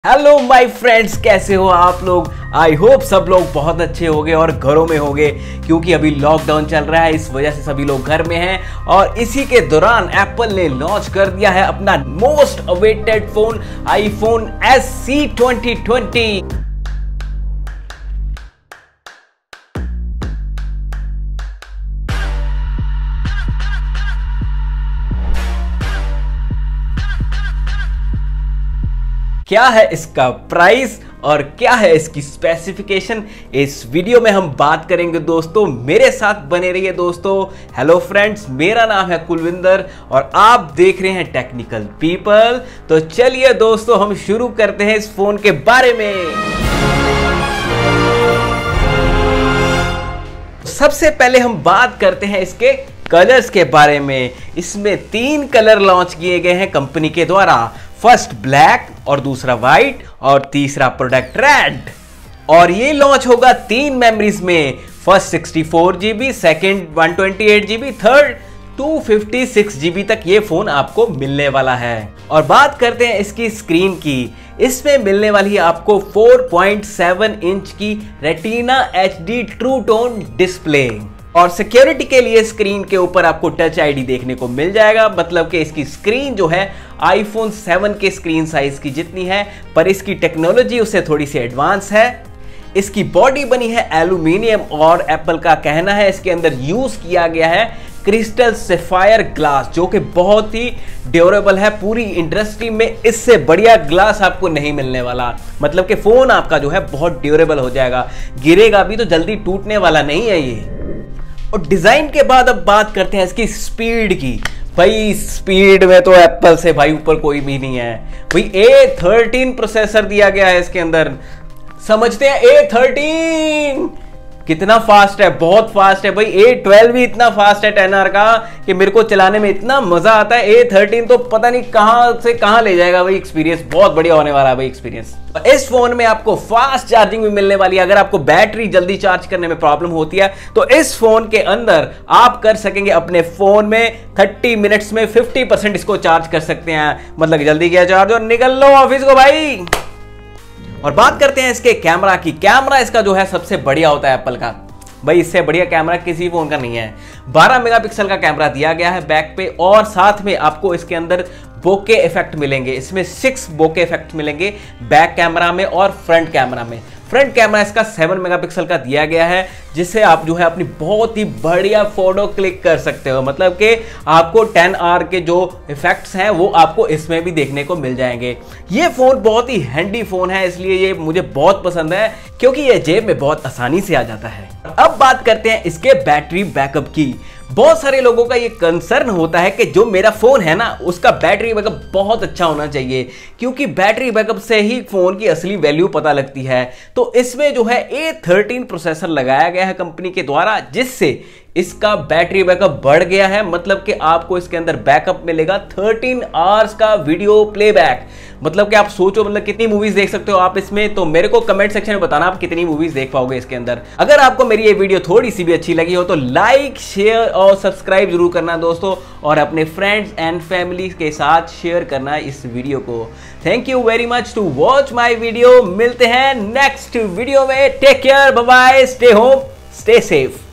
Hello my friends, कैसे हो आप लोग। आई होप सब लोग बहुत अच्छे होंगे और घरों में होंगे, क्योंकि अभी लॉकडाउन चल रहा है। इस वजह से सभी लोग घर में हैं और इसी के दौरान एप्पल ने लॉन्च कर दिया है अपना most awaited phone iPhone SE 2020। क्या है इसका प्राइस और क्या है इसकी स्पेसिफिकेशन, इस वीडियो में हम बात करेंगे दोस्तों। मेरे साथ बने रहिए दोस्तों। हेलो फ्रेंड्स, मेरा नाम है कुलविंदर और आप देख रहे हैं टेक्निकल पीपल। तो चलिए दोस्तों, हम शुरू करते हैं इस फोन के बारे में। सबसे पहले हम बात करते हैं इसके कलर्स के बारे में। इसमें 3 कलर लॉन्च किए गए हैं कंपनी के द्वारा। फर्स्ट ब्लैक और दूसरा व्हाइट और तीसरा प्रोडक्ट रेड। और ये लॉन्च होगा 3 मेमोरीज में। First 64 GB, second 128 GB, third 256 GB तक ये फोन आपको मिलने वाला है। और बात करते हैं इसकी स्क्रीन की। इसमें मिलने वाली है आपको 4.7 इंच की retina HD true tone display. और सिक्योरिटी के लिए स्क्रीन के ऊपर आपको टच आईडी देखने को मिल जाएगा। मतलब कि इसकी स्क्रीन जो है आईफोन 7 के स्क्रीन साइज की जितनी है, पर इसकी टेक्नोलॉजी उससे थोड़ी सी एडवांस है। इसकी बॉडी बनी है एल्यूमिनियम और एप्पल का कहना है इसके अंदर यूज किया गया है क्रिस्टल सफायर ग्लास, जो कि बहुत ही ड्यूरेबल है। पूरी इंडस्ट्री में इससे बढ़िया ग्लास आपको नहीं मिलने वाला। मतलब कि फोन आपका जो है बहुत ड्यूरेबल हो जाएगा, गिरेगा भी तो जल्दी टूटने वाला नहीं है ये। और डिजाइन के बाद अब बात करते हैं इसकी स्पीड की। भाई स्पीड में तो एप्पल से भाई ऊपर कोई भी नहीं है। भाई A13 प्रोसेसर दिया गया है इसके अंदर। समझते हैं A13 कितना फास्ट है, बहुत फास्ट है भाई। A12 भी इतना फास्ट है 10R का कि मेरे को चलाने में इतना मजा आता है। A13 तो पता नहीं कहां से कहां ले जाएगा भाई। एक्सपीरियंस बहुत बढ़िया होने वाला है भाई एक्सपीरियंस। इस फोन में आपको फास्ट चार्जिंग भी मिलने वाली है। अगर आपको बैटरी जल्दी चार्ज करने में प्रॉब्लम होती है तो इस फोन के अंदर आप कर सकेंगे अपने फोन में 30 मिनट्स में 50% इसको चार्ज कर सकते हैं। मतलब जल्दी किया चार्ज और निकल लो ऑफिस को भाई। और बात करते हैं इसके कैमरा की। कैमरा इसका जो है सबसे बढ़िया होता है एप्पल का। भाई इससे बढ़िया कैमरा किसी फोन का नहीं है। 12 मेगापिक्सल का कैमरा दिया गया है बैक पे, और साथ में आपको इसके अंदर बोके इफेक्ट मिलेंगे। इसमें 6 बोके इफेक्ट मिलेंगे बैक कैमरा में और फ्रंट कैमरा में। फ्रंट कैमरा इसका 7 मेगापिक्सल का दिया गया है, जिससे आप जो है अपनी बहुत ही बढ़िया फोटो क्लिक कर सकते हो। मतलब कि आपको 10R के जो इफेक्ट्स हैं वो आपको इसमें भी देखने को मिल जाएंगे। ये फोन बहुत ही हैंडी फोन है, इसलिए ये मुझे बहुत पसंद है, क्योंकि ये जेब में बहुत आसानी से आ जाता है। अब बात करते हैं इसके बैटरी बैकअप की। बहुत सारे लोगों का ये कंसर्न होता है कि जो मेरा फोन है ना, उसका बैटरी बैकअप बहुत अच्छा होना चाहिए, क्योंकि बैटरी बैकअप से ही फोन की असली वैल्यू पता लगती है। तो इसमें जो है A13 प्रोसेसर लगाया गया है कंपनी के द्वारा, जिससे इसका बैटरी बैकअप बढ़ गया है। मतलब कि आपको इसके अंदर बैकअप मिलेगा 13 आवर्स का वीडियो प्लेबैक। मतलब कि आप सोचो, मतलब कितनी मूवीज देख सकते हो आप इसमें। तो मेरे को कमेंट सेक्शन में बताना आप कितनी मूवीज देख पाओगे इसके अंदर। अगर आपको मेरी ये वीडियो थोड़ी सी भी अच्छी लगी हो तो लाइक, शेयर और सब्सक्राइब जरूर करना दोस्तों, और अपने फ्रेंड्स एंड फैमिली के साथ शेयर करना इस वीडियो को। Thank you very much to watch my video. मिलते हैं नेक्स्ट वीडियो में। Take care, bye bye, stay home, stay safe.